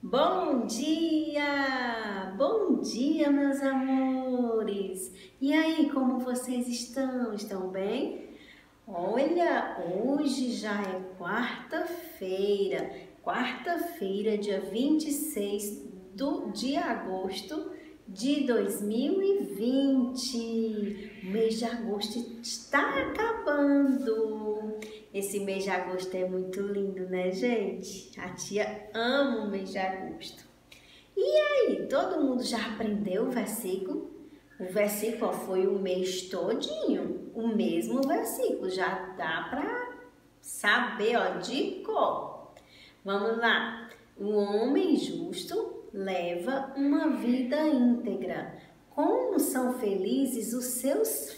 Bom dia! Bom dia, meus amores! E aí, como vocês estão? Estão bem? Olha, hoje já é quarta-feira, dia 26 de agosto de 2020. O mês de agosto está acabando. Esse mês de agosto é muito lindo, né, gente? A tia ama o mês de agosto. E aí, todo mundo já aprendeu o versículo? O versículo foi o mês todinho, o mesmo versículo, já dá para saber, de cor. Vamos lá. O homem justo leva uma vida íntegra. Como são felizes os seus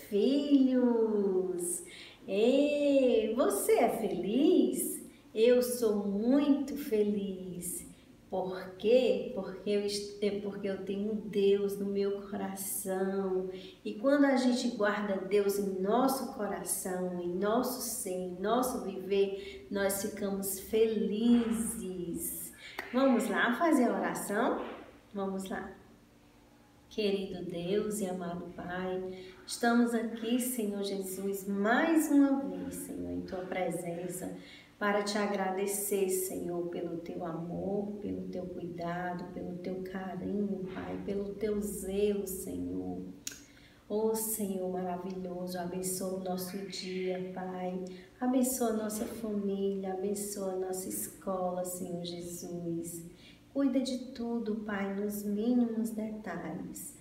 filhos? Ei, você é feliz? Eu sou muito feliz. Por quê? Porque eu tenho Deus no meu coração. E quando a gente guarda Deus em nosso coração, em nosso ser, em nosso viver, nós ficamos felizes. Vamos lá fazer a oração? Vamos lá. Querido Deus e amado Pai, estamos aqui, Senhor Jesus, mais uma vez, Senhor, em Tua presença, para Te agradecer, Senhor, pelo Teu amor, pelo Teu cuidado, pelo Teu carinho, Pai, pelo Teu zelo, Senhor. Oh, Senhor maravilhoso, abençoa o nosso dia, Pai. Abençoa a nossa família, abençoa a nossa escola, Senhor Jesus. Cuida de tudo, Pai, nos mínimos detalhes.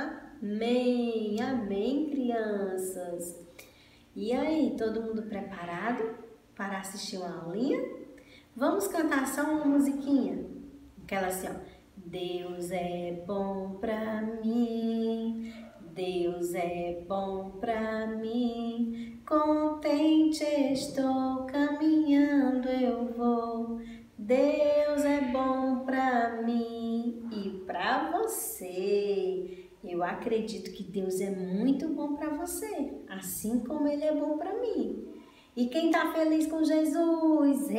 Amém, amém, crianças. E aí, todo mundo preparado para assistir uma aulinha? Vamos cantar só uma musiquinha? Aquela assim, ó. Deus é bom pra mim, Deus é bom pra mim, contente estou, caminhando eu vou. Deus é bom pra mim e pra você. Eu acredito que Deus é muito bom pra você, assim como Ele é bom pra mim. E quem tá feliz com Jesus?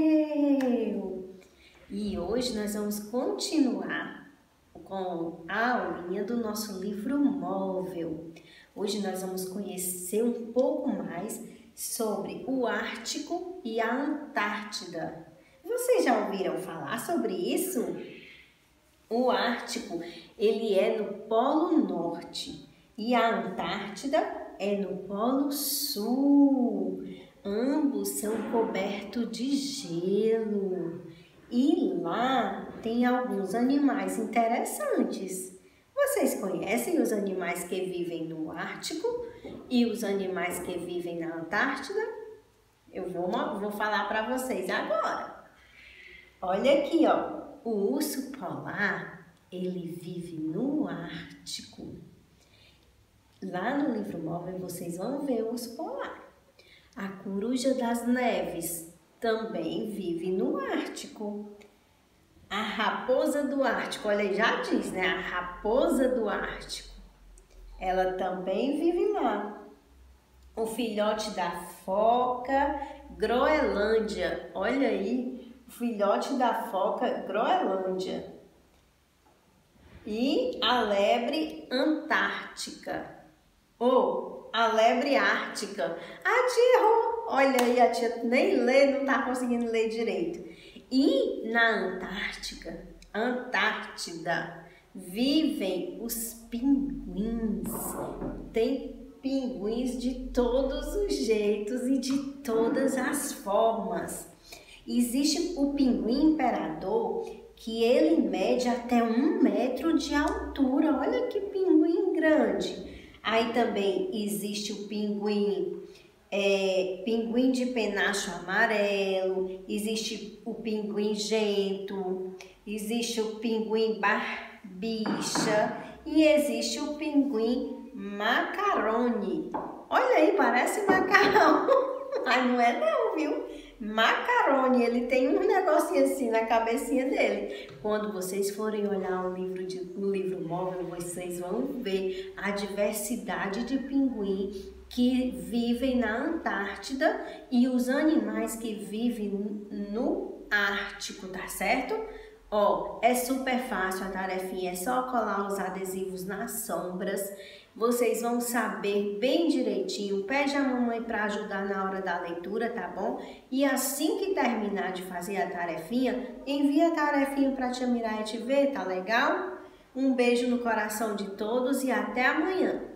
Eu! E hoje nós vamos continuar com a aulinha do nosso livro móvel. Hoje nós vamos conhecer um pouco mais sobre o Ártico e a Antártida. Vocês já ouviram falar sobre isso? O Ártico, ele é no Polo Norte e a Antártida é no Polo Sul. Ambos são cobertos de gelo. E lá tem alguns animais interessantes. Vocês conhecem os animais que vivem no Ártico e os animais que vivem na Antártida? Eu vou falar para vocês agora. Olha aqui, o urso polar, ele vive no Ártico. Lá no livro móvel vocês vão ver o urso polar. A coruja das neves também vive no Ártico. A raposa do Ártico, olha, já diz, né? A raposa do Ártico, ela também vive lá. O filhote da foca Groenlândia, olha aí, o filhote da foca Groenlândia. E a lebre antártica, ou a lebre ártica. A tia errou, olha aí, a tia nem lê, não tá conseguindo ler direito. E na Antártida, vivem os pinguins. Tem pinguins de todos os jeitos e de todas as formas. Existe o pinguim imperador, que ele mede até 1 metro de altura. Olha que pinguim grande. Aí também existe o pinguim de penacho amarelo, existe o pinguim gento, existe o pinguim barbicha e existe o pinguim macarone. Olha aí, parece macarrão, mas não é não, viu? Macarone, ele tem um negocinho assim na cabecinha dele. Quando vocês forem olhar o livro móvel, vocês vão ver a diversidade de pinguim que vivem na Antártida e os animais que vivem no Ártico, tá certo? Ó, é super fácil a tarefinha, é só colar os adesivos nas sombras. Vocês vão saber bem direitinho. Pede a mamãe para ajudar na hora da leitura, tá bom? E assim que terminar de fazer a tarefinha, envia a tarefinha para a tia Miraete ver, tá legal? Um beijo no coração de todos e até amanhã.